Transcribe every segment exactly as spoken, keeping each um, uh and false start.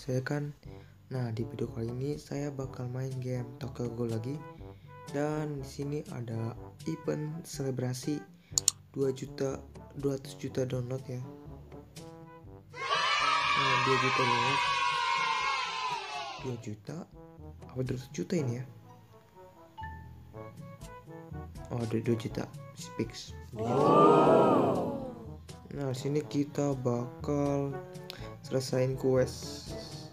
saya kan. Nah, di video kali ini saya bakal main game Tokyo Ghoul lagi. Dan di sini ada event selebrasi dua juta dua ratus juta download ya. Nah, dua juta download. dua juta apa dua ratus juta ini ya? Oh, ada dua juta speaks. Nah, sini kita bakal selesain quest.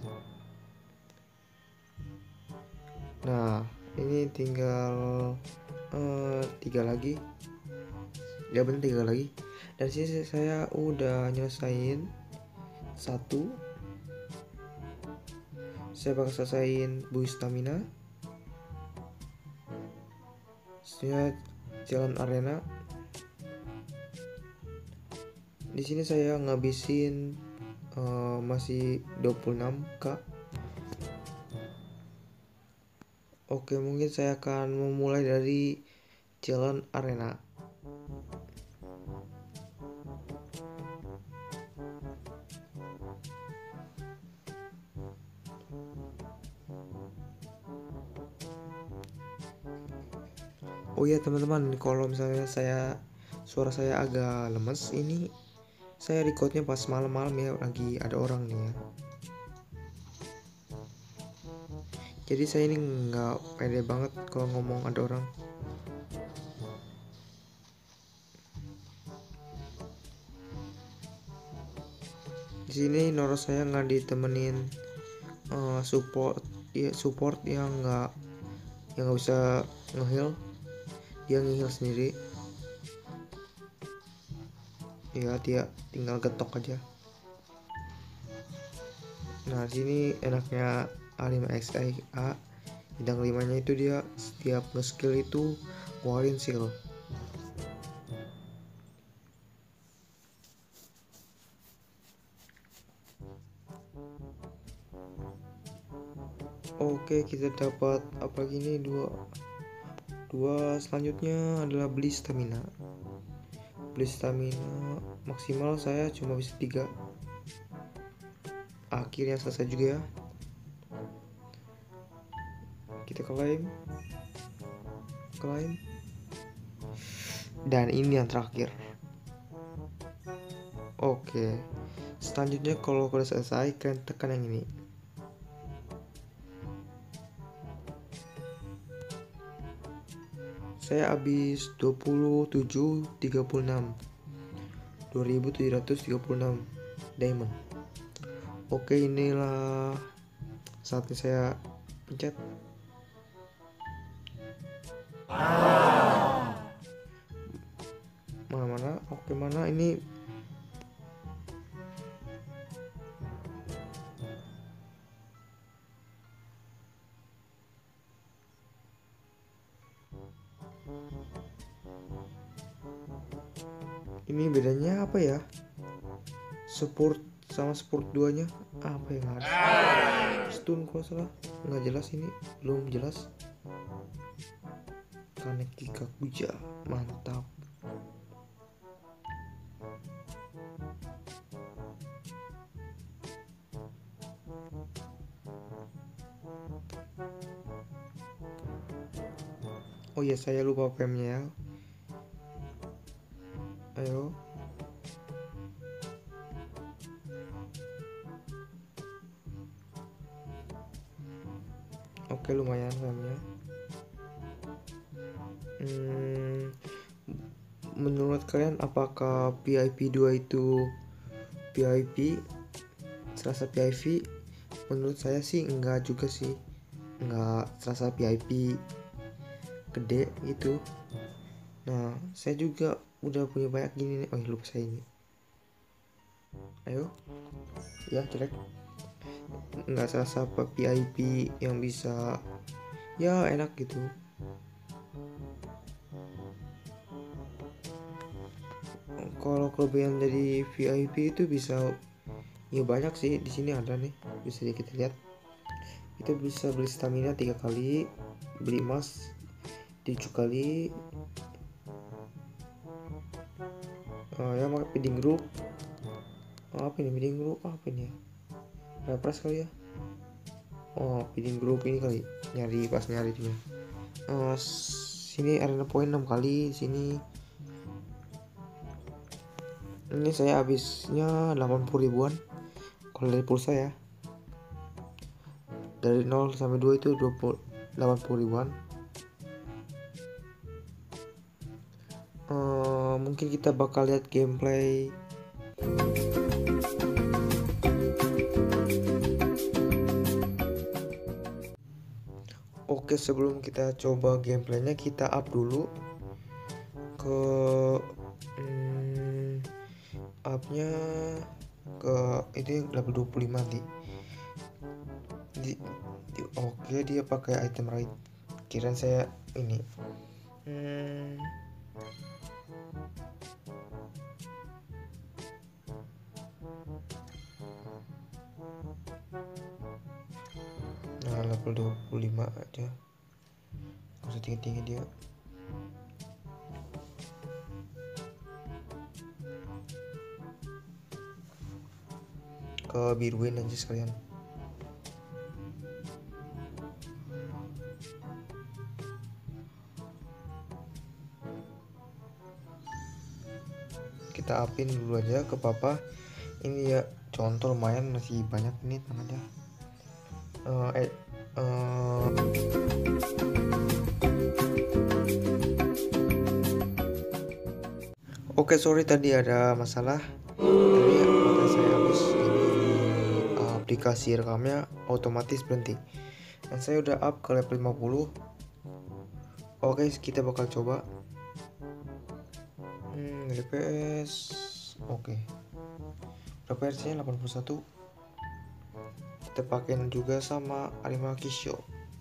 Nah, ini tinggal uh, tiga lagi. Ya bener tiga lagi. Dan sini saya udah nyelesain satu. Saya bakal selesain boost stamina. Saya jalan arena. Di sini saya ngabisin uh, masih dua puluh enam k. Oke, mungkin saya akan memulai dari jalan arena. Oh iya teman-teman, kalau misalnya saya suara saya agak lemes, ini saya recordnya pas malam-malam ya, lagi ada orang nih ya. Jadi saya ini nggak pede banget kalau ngomong ada orang. Di sini Noro saya nggak ditemenin uh, support, ya support yang nggak yang nggak bisa ngeheal, dia ngeheal sendiri. Ya dia tinggal getok aja. Nah sini enaknya A lima X A bidang limanya itu dia setiap nge-skill itu ngeluarin seal. Oke, kita dapat apa gini dua dua selanjutnya adalah beli stamina. Beli stamina maksimal saya cuma bisa tiga. Akhirnya selesai juga ya. Kita klaim klaim dan ini yang terakhir. Oke, selanjutnya kalau udah selesai kalian tekan yang ini. Saya habis dua puluh tujuh tiga puluh enam dua ribu tujuh ratus tiga puluh enam diamond. Oke, inilah saatnya saya pencet. Mana-mana? Oke, mana ini? Ini bedanya apa ya? Support sama support duanya apa yang harus? Stun kalau salah, nggak jelas ini, belum jelas. Kaneki Kakuja, mantap. Oh iya, saya lupa P M-nya ya. Ayo. Oke, lumayan P M-nya. Hmm, menurut kalian apakah V I P dua itu V I P? Serasa V I P? Menurut saya sih enggak juga sih. Enggak serasa V I P gede gitu. Nah, saya juga udah punya banyak gini nih. Oh, lupa saya ini. Ayo. Ya, jelek. Enggak serasa apa V I P yang bisa ya enak gitu. Kalau kelebihan dari V I P itu bisa ya banyak sih, di sini ada nih, bisa kita lihat. Itu bisa beli stamina tiga kali, beli emas tujuh kali, uh, ya pakai feeding group. Oh, apa ini feeding group? Apa ini ya? Repres kali ya. Oh, bikin grup ini kali, nyari pas nyari juga. Uh, sini arena poin enam kali, sini ini saya habisnya delapan puluh ribuan kalau dari pulsa ya. Dari nol sampai dua itu dua puluh, delapan puluh ribuan. Uh, mungkin kita bakal lihat gameplay. Oke, sebelum kita coba gameplaynya, kita up dulu ke hmm, upnya ke itu level dua puluh lima nanti. Di, di, oke, dia pakai item right. Kirain saya ini. Hmm, nah, level dua puluh lima aja. Gak usah tinggi-tinggi dia. Ke biruin aja sekalian. Kita upin dulu aja ke papa. Ini ya contoh lumayan, masih banyak nih tangannya. Uh, eh, uh... Oke, sorry tadi ada masalah. Tadi baterai saya habis, jadi aplikasi rekamnya otomatis berhenti. Dan saya udah up ke level lima puluh. Oke, kita bakal coba. Hmm, D P S. Oke. D P S-nya delapan puluh satu. Kita pakein juga sama Arima Kisho.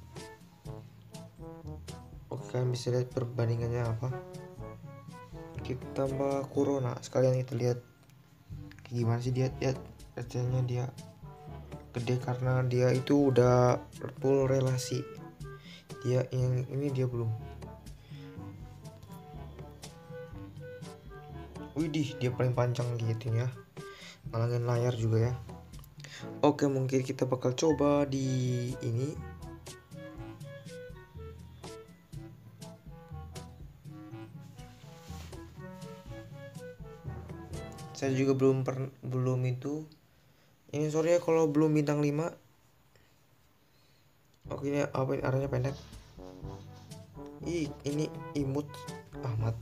Oke, kalian bisa lihat perbandingannya apa. Kita tambah Corona, sekalian kita lihat gimana sih dia, lihat recehnya dia gede karena dia itu udah full relasi. Dia yang ini dia belum. Widih, dia paling panjang gitu ya, ngalangin layar juga ya. Oke, mungkin kita bakal coba di ini. Saya juga belum per, belum itu. Ini sorry ya kalau belum bintang lima. Oke, ini apa ini arahnya pendek. Ih, ini imut amat.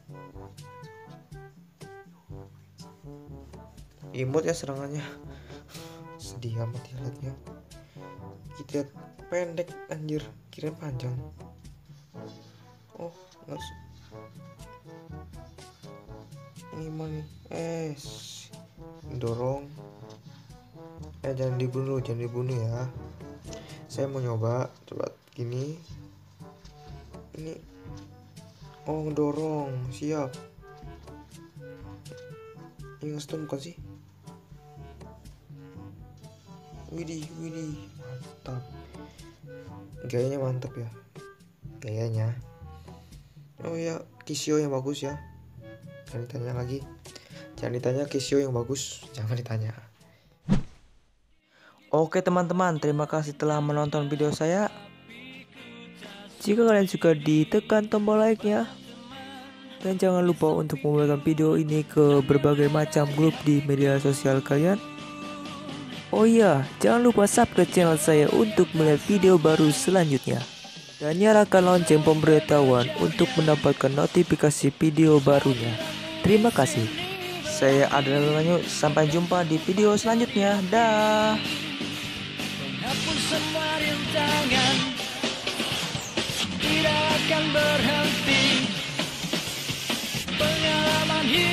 Imut ya serangannya. Sedih amat ya liatnya. Kita lihat pendek anjir, kirain panjang. Oh, enggak. Ini mana? Eh, dorong. Eh, jangan dibunuh, jangan dibunuh ya. Saya mau nyoba, coba gini. Ini. Oh, dorong, siap. Ini nge-stun bukan sih? Widih, widih, mantap. Gayanya mantap ya. Gayanya. Oh ya, Kisho yang bagus ya. Jangan ditanya lagi. Jangan ditanya Kisho yang bagus, jangan ditanya. Oke teman-teman, terima kasih telah menonton video saya. Jika kalian suka, ditekan tombol like-nya. Dan jangan lupa untuk membagikan video ini ke berbagai macam grup di media sosial kalian. Oh iya, jangan lupa subscribe channel saya untuk melihat video baru selanjutnya. Dan nyalakan lonceng pemberitahuan untuk mendapatkan notifikasi video barunya. Terima kasih. Saya Adrian Lanyu, sampai jumpa di video selanjutnya. Dah. Menghapus semua rintangan, tidak akan berhenti. Pengalaman hidup